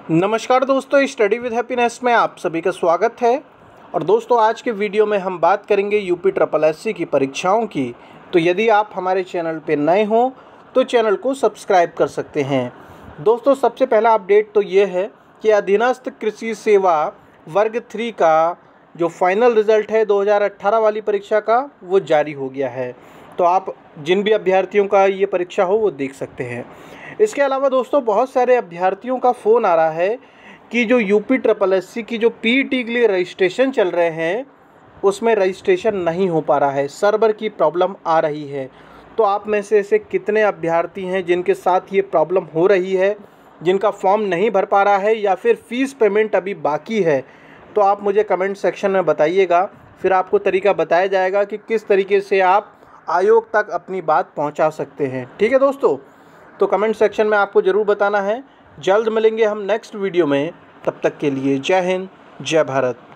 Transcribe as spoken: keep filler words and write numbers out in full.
नमस्कार दोस्तों, study with happiness में आप सभी का स्वागत है। और दोस्तों, आज के वीडियो में हम बात करेंगे यूपी ट्रिपल एससी की परीक्षाओं की। तो यदि आप हमारे चैनल पर नए हों तो चैनल को सब्सक्राइब कर सकते हैं। दोस्तों, सबसे पहला अपडेट तो ये है कि अधीनस्थ कृषि सेवा वर्ग थ्री का जो फाइनल रिज़ल्ट है दो हज़ार अठारह वाली परीक्षा का वो जारी हो गया है। तो आप जिन भी अभ्यर्थियों का ये परीक्षा हो वो देख सकते हैं। इसके अलावा दोस्तों, बहुत सारे अभ्यर्थियों का फ़ोन आ रहा है कि जो यूपी ट्रिपल एससी की जो पीईटी के लिए रजिस्ट्रेशन चल रहे हैं उसमें रजिस्ट्रेशन नहीं हो पा रहा है, सर्वर की प्रॉब्लम आ रही है। तो आप में से ऐसे कितने अभ्यर्थी हैं जिनके साथ ये प्रॉब्लम हो रही है, जिनका फॉर्म नहीं भर पा रहा है या फिर फ़ीस पेमेंट अभी बाकी है? तो आप मुझे कमेंट सेक्शन में बताइएगा, फिर आपको तरीका बताया जाएगा कि किस तरीके से आप आयोग तक अपनी बात पहुंचा सकते हैं। ठीक है दोस्तों, तो कमेंट सेक्शन में आपको ज़रूर बताना है। जल्द मिलेंगे हम नेक्स्ट वीडियो में, तब तक के लिए जय हिंद, जय भारत।